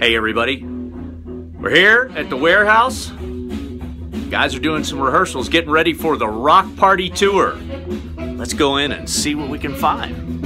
Hey everybody, we're here at the warehouse. Guys are doing some rehearsals, getting ready for the Rock Party Tour. Let's go in and see what we can find.